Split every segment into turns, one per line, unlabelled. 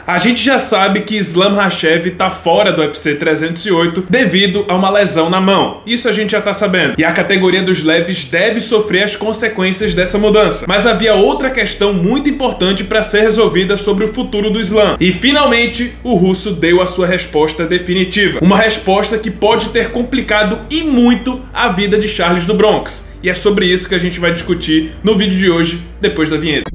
A gente já sabe que Islam Makhachev tá fora do UFC 308 devido a uma lesão na mão. Isso a gente já tá sabendo. E a categoria dos leves deve sofrer as consequências dessa mudança. Mas havia outra questão muito importante para ser resolvida sobre o futuro do Islam. E finalmente o russo deu a sua resposta definitiva. Uma resposta que pode ter complicado e muito a vida de Charles do Bronx. E é sobre isso que a gente vai discutir no vídeo de hoje, depois da vinheta.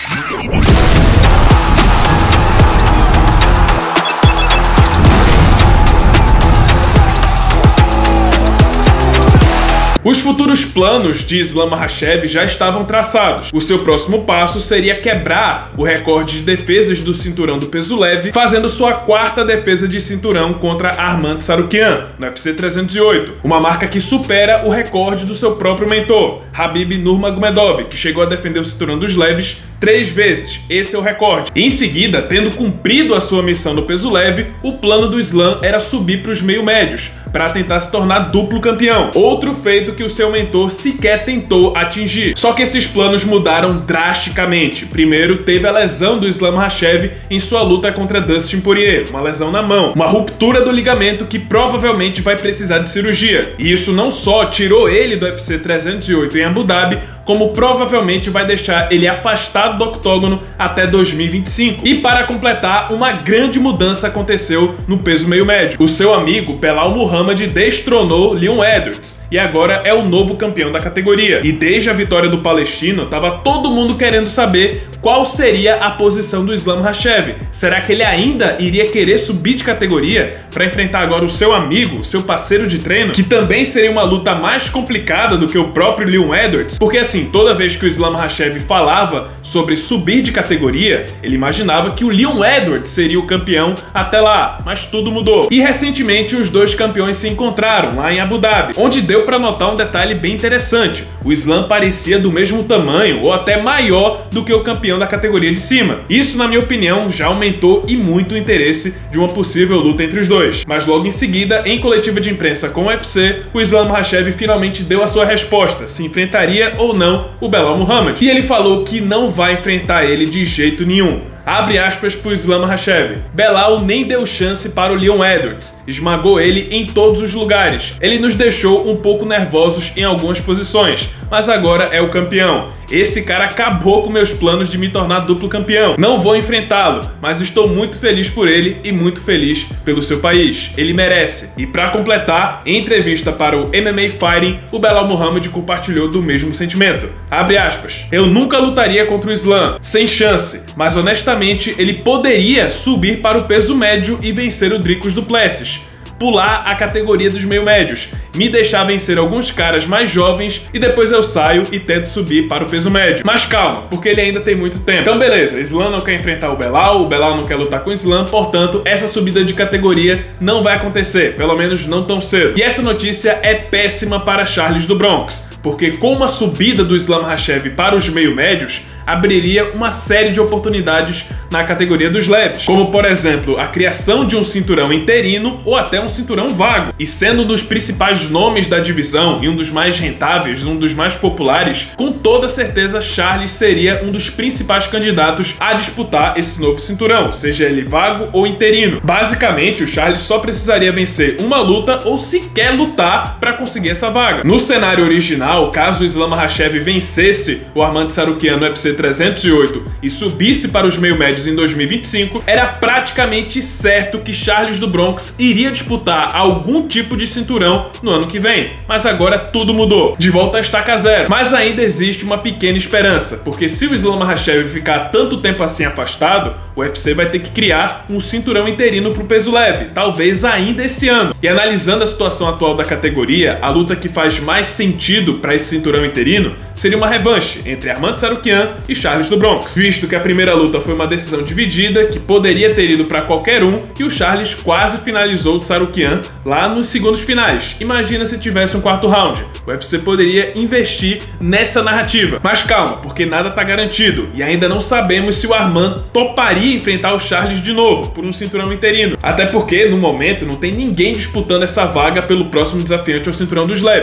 Os futuros planos de Islam Makhachev já estavam traçados. O seu próximo passo seria quebrar o recorde de defesas do cinturão do peso leve, fazendo sua quarta defesa de cinturão contra Arman Tsarukyan, no UFC 308. Uma marca que supera o recorde do seu próprio mentor, Khabib Nurmagomedov, que chegou a defender o cinturão dos leves 3 vezes. Esse é o recorde. Em seguida, tendo cumprido a sua missão no peso leve, o plano do Islam era subir para os meio médios, para tentar se tornar duplo campeão. Outro feito que o seu mentor sequer tentou atingir. Só que esses planos mudaram drasticamente. Primeiro, teve a lesão do Islam Makhachev em sua luta contra Dustin Poirier, uma lesão na mão, uma ruptura do ligamento que provavelmente vai precisar de cirurgia. E isso não só tirou ele do UFC 308 em Abu Dhabi, como provavelmente vai deixar ele afastado do octógono até 2025. E para completar, uma grande mudança aconteceu no peso meio médio. O seu amigo Belal Muhammad destronou Leon Edwards e agora é o novo campeão da categoria. E desde a vitória do palestino, tava todo mundo querendo saber qual seria a posição do Islam Makhachev. Será que ele ainda iria querer subir de categoria para enfrentar agora o seu amigo, seu parceiro de treino, que também seria uma luta mais complicada do que o próprio Leon Edwards? Porque assim, toda vez que o Islam Makhachev falava sobre subir de categoria, ele imaginava que o Leon Edwards seria o campeão até lá, mas tudo mudou. E recentemente os dois campeões se encontraram lá em Abu Dhabi, onde deu para notar um detalhe bem interessante. O Islam parecia do mesmo tamanho ou até maior do que o campeão da categoria de cima. Isso, na minha opinião, já aumentou e muito o interesse de uma possível luta entre os dois. Mas logo em seguida, em coletiva de imprensa com o UFC, o Islam Makhachev finalmente deu a sua resposta, se enfrentaria ou não o Belal Muhammad. E ele falou que não vai enfrentar ele de jeito nenhum. Abre aspas pro Islam Makhachev. Belal nem deu chance para o Leon Edwards. Esmagou ele em todos os lugares. Ele nos deixou um pouco nervosos em algumas posições, mas agora é o campeão. Esse cara acabou com meus planos de me tornar duplo campeão. Não vou enfrentá-lo, mas estou muito feliz por ele e muito feliz pelo seu país. Ele merece. E para completar, em entrevista para o MMA Fighting, o Belal Muhammad compartilhou do mesmo sentimento. Abre aspas. Eu nunca lutaria contra o Islam, sem chance, mas honestamente ele poderia subir para o peso médio e vencer o Dricus du Plessis, pular a categoria dos meio médios, me deixar vencer alguns caras mais jovens e depois eu saio e tento subir para o peso médio. Mas calma, porque ele ainda tem muito tempo. Então beleza, Islam não quer enfrentar o Belal não quer lutar com o Islam, portanto essa subida de categoria não vai acontecer, pelo menos não tão cedo. E essa notícia é péssima para Charles do Bronx, porque com uma subida do Islam Makhachev para os meio médios, abriria uma série de oportunidades na categoria dos leves, como por exemplo a criação de um cinturão interino ou até um cinturão vago. E sendo um dos principais nomes da divisão e um dos mais rentáveis, um dos mais populares, com toda certeza Charles seria um dos principais candidatos a disputar esse novo cinturão, seja ele vago ou interino. Basicamente, o Charles só precisaria vencer uma luta ou sequer lutar para conseguir essa vaga. No cenário original, caso o Islam Makhachev vencesse o Arman Tsarukyan no UFC 308 e subisse para os meio médios em 2025, era praticamente certo que Charles do Bronx iria disputar algum tipo de cinturão no ano que vem. Mas agora tudo mudou. De volta à estaca zero. Mas ainda existe uma pequena esperança, porque se o Islam Makhachev ficar tanto tempo assim afastado, o UFC vai ter que criar um cinturão interino para o peso leve, talvez ainda esse ano. E analisando a situação atual da categoria, a luta que faz mais sentido para esse cinturão interino seria uma revanche entre Arman Tsarukyan e Charles do Bronx, visto que a primeira luta foi uma decisão dividida que poderia ter ido para qualquer um e o Charles quase finalizou o Tsarukyan lá nos segundos finais. Imagina se tivesse um quarto round. O UFC poderia investir nessa narrativa. Mas calma, porque nada tá garantido e ainda não sabemos se o Arman toparia enfrentar o Charles de novo por um cinturão interino. Até porque, no momento, não tem ninguém disputando essa vaga pelo próximo desafiante ao cinturão dos leves.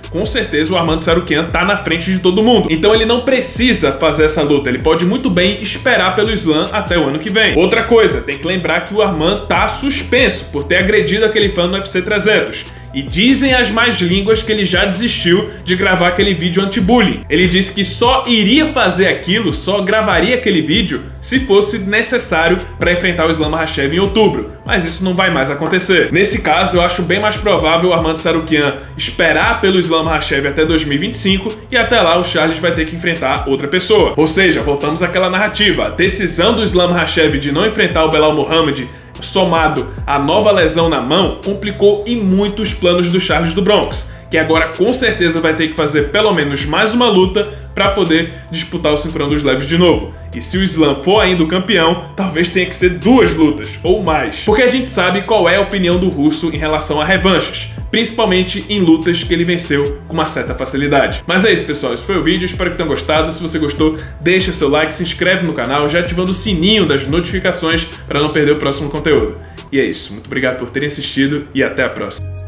com certeza o Arman Tsarukyan tá na frente de todo mundo. Então ele não precisa fazer essa luta, ele pode muito bem esperar pelo Islam até o ano que vem. Outra coisa, tem que lembrar que o Arman tá suspenso por ter agredido aquele fã no UFC 300. E dizem as más línguas que ele já desistiu de gravar aquele vídeo anti-bullying. Ele disse que só iria fazer aquilo, só gravaria aquele vídeo se fosse necessário para enfrentar o Islam Makhachev em outubro. Mas isso não vai mais acontecer. Nesse caso, eu acho bem mais provável o Arman Tsarukyan esperar pelo Islam Makhachev até 2025 e até lá o Charles vai ter que enfrentar outra pessoa. Ou seja, voltamos àquela narrativa. A decisão do Islam Makhachev de não enfrentar o Belal Muhammad, somado à nova lesão na mão, complicou em muito os planos do Charles do Bronx, que agora com certeza vai ter que fazer pelo menos mais uma luta para poder disputar o cinturão dos leves de novo. E se o Islam for ainda o campeão, talvez tenha que ser 2 lutas, ou mais. Porque a gente sabe qual é a opinião do russo em relação a revanches, principalmente em lutas que ele venceu com uma certa facilidade. Mas é isso, pessoal, esse foi o vídeo, espero que tenham gostado. Se você gostou, deixa seu like, se inscreve no canal, já ativando o sininho das notificações para não perder o próximo conteúdo. E é isso, muito obrigado por terem assistido e até a próxima.